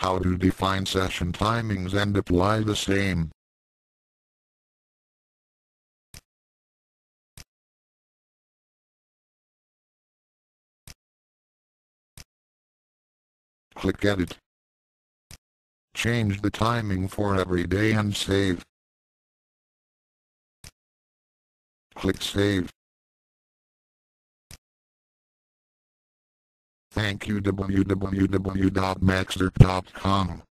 How to define session timings and apply the same. Click Edit. Change the timing for every day and save. Click Save. Thank you. www.maxxerp.com